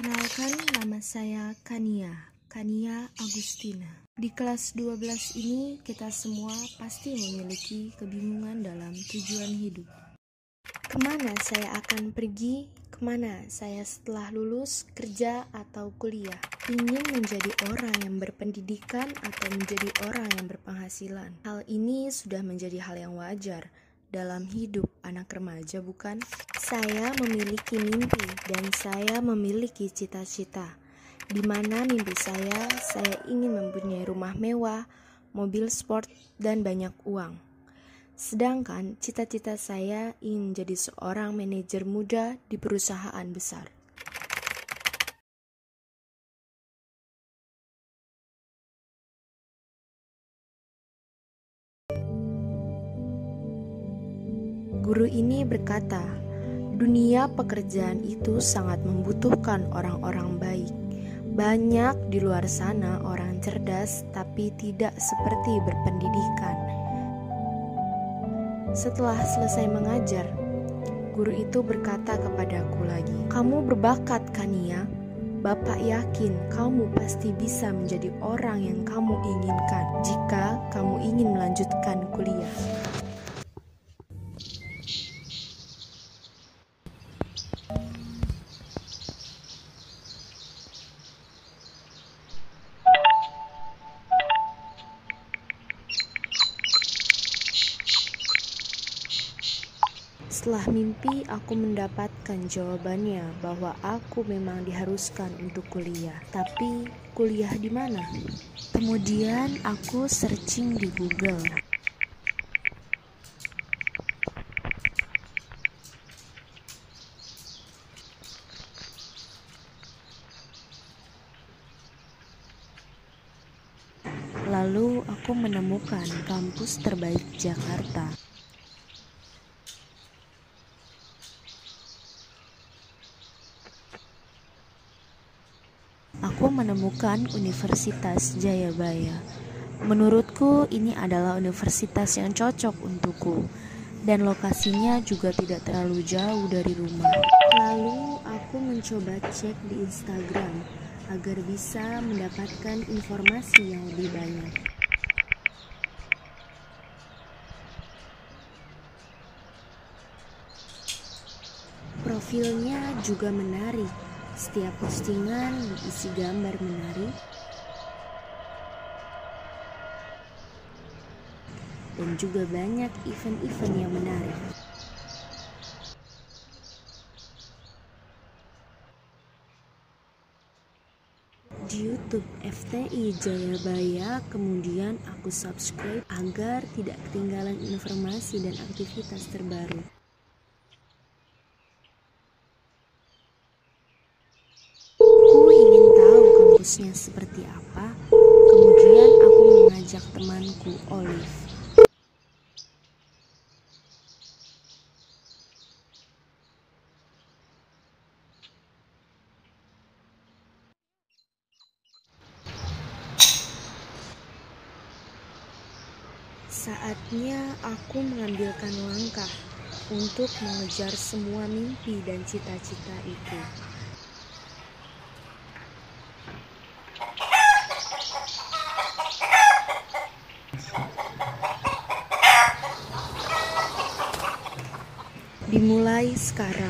Perkenalkan, nama saya Kania Agustina. Di kelas 12 ini kita semua pasti memiliki kebingungan dalam tujuan hidup. Kemana saya akan pergi? Kemana saya setelah lulus, kerja, atau kuliah? Ingin menjadi orang yang berpendidikan atau menjadi orang yang berpenghasilan? Hal ini sudah menjadi hal yang wajar dalam hidup anak remaja, bukan? Saya memiliki mimpi dan saya memiliki cita-cita. Di mana mimpi saya ingin mempunyai rumah mewah, mobil sport, dan banyak uang. Sedangkan cita-cita saya ingin menjadi seorang manajer muda di perusahaan besar. Guru ini berkata, dunia pekerjaan itu sangat membutuhkan orang-orang baik. Banyak di luar sana orang cerdas tapi tidak seperti berpendidikan. Setelah selesai mengajar, guru itu berkata kepadaku lagi, "Kamu berbakat, Kania. Bapak yakin kamu pasti bisa menjadi orang yang kamu inginkan jika kamu ingin melanjutkan kuliah." Setelah mimpi, aku mendapatkan jawabannya bahwa aku memang diharuskan untuk kuliah. Tapi kuliah di mana? Kemudian aku searching di Google. Lalu aku menemukan kampus terbaik Jakarta. Aku menemukan Universitas Jayabaya. Menurutku ini adalah universitas yang cocok untukku dan lokasinya juga tidak terlalu jauh dari rumah. Lalu aku mencoba cek di Instagram agar bisa mendapatkan informasi yang lebih banyak. Profilnya juga menarik. Setiap postingan diisi gambar menarik dan juga banyak event-event yang menarik. Di YouTube FTI Jayabaya, kemudian aku subscribe agar tidak ketinggalan informasi dan aktivitas terbaru. Kampusnya seperti apa? Kemudian aku mengajak temanku Olive. Saatnya aku mengambilkan langkah untuk mengejar semua mimpi dan cita-cita itu. Dimulai sekarang.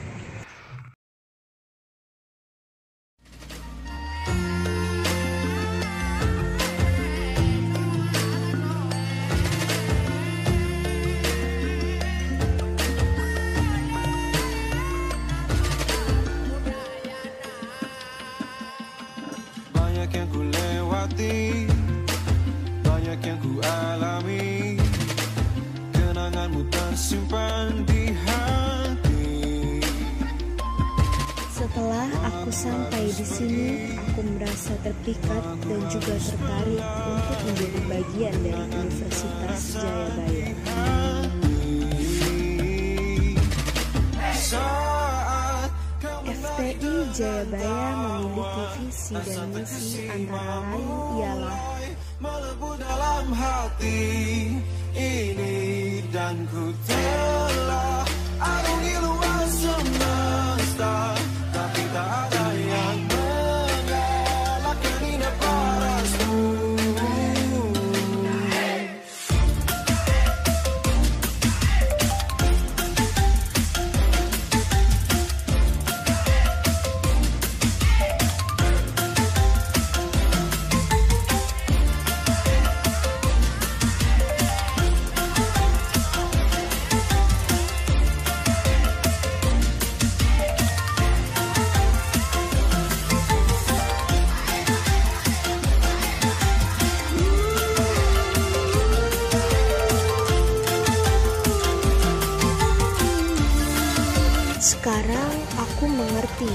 Banyak yang ku lewati, banyak yang ku alami, kenanganmu tersimpan di hati. Setelah aku sampai di sini, aku merasa terpikat dan juga tertarik untuk menjadi bagian dari Universitas Jayabaya. FTI Jayabaya memiliki visi dan misi antara lain ialah melebu dalam hati ini dan ku telah arungi luas semesta, tapi tak ada yang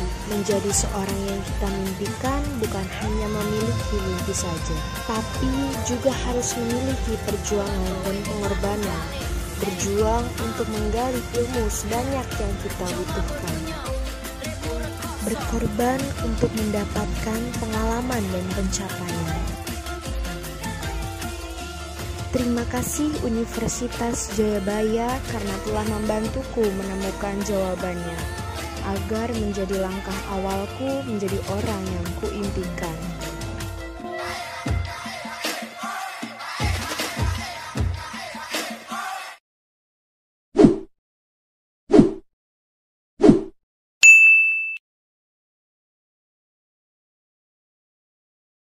Menjadi seorang yang kita mimpikan bukan hanya memiliki mimpi saja, tapi juga harus memiliki perjuangan dan pengorbanan. Berjuang untuk menggali ilmu sebanyak yang kita butuhkan. Berkorban untuk mendapatkan pengalaman dan pencapaian. Terima kasih Universitas Jayabaya karena telah membantuku menemukan jawabannya, agar menjadi langkah awalku menjadi orang yang kuimpikan.